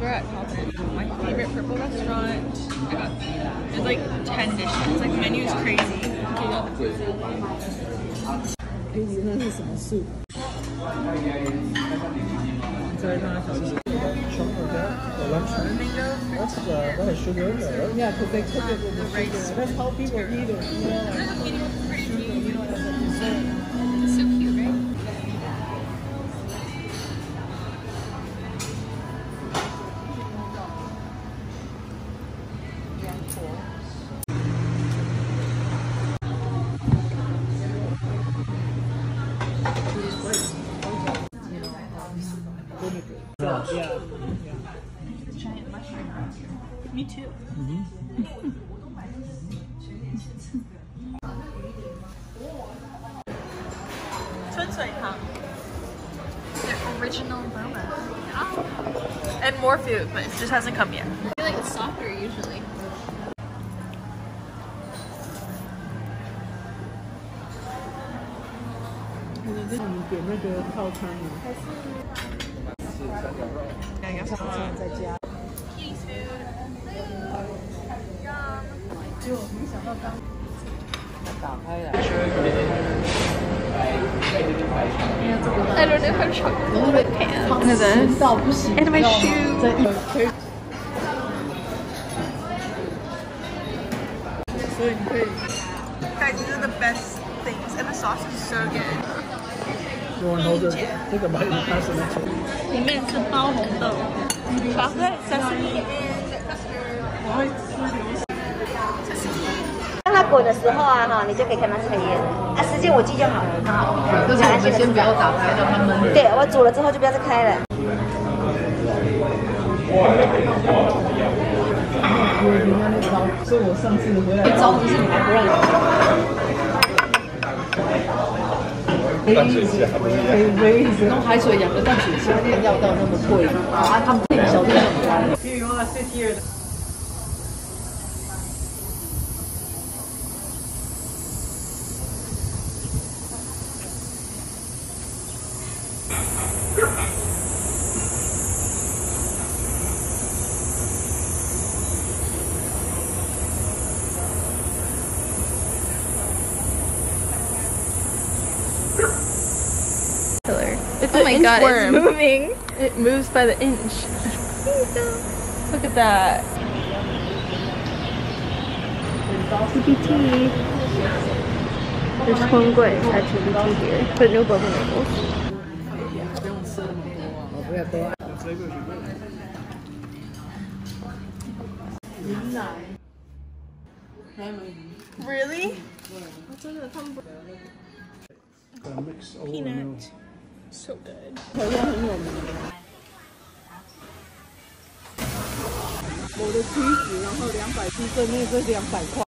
we're at Taiwan. My favorite purple restaurant. I got there's like 10 dishes. Like menu's crazy. That is sugar. Yeah, because they cook it with the rice. That's how people eat it. It's so cute, right? Yeah. Giant mushroom. Me too. Chun tang. The original boba. Yeah. And more food, but it just hasn't come yet. I feel like it's softer usually. I guess Please food. I don't know how chocolate with pants. Look at this. And my shoe. Guys, these are the best things. And the sauce is so good. You want to hold it? Take a bite and pass it next one. 里面是包红豆 chocolate, sesame, and custard. 当它滚的时候啊，哈，你就可以看它炊烟。啊，时间我记就好了。好，就是我们先不要打开，让它焖。对，我煮了之后就不要再开了。 所以我上次回来，招不是你还不让你。淡水虾不一样，用海水养的淡水虾店要到那么贵啊！他们自己小店很高。Here you are, sit here. Oh my god, it's moving. It moves by the inch. Look at that. TPT. There's fung at TPT here, but no bubble noodles. Really? Peanut. So good. 台湾很有名。我的梯子，然后200 G 正内是200块。